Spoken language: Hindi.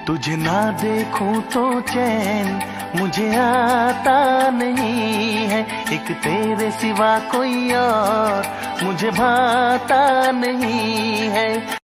तुझे ना देखूं तो चैन मुझे आता नहीं है, एक तेरे सिवा कोई और मुझे भाता नहीं है।